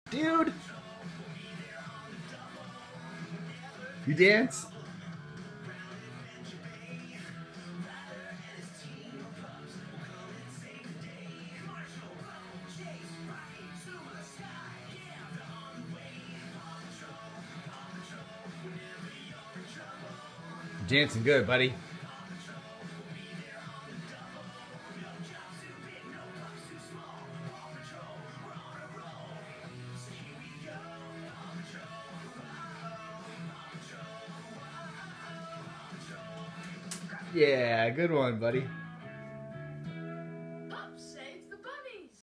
Dude! You dance? Dancing good, buddy. Yeah, good one, buddy.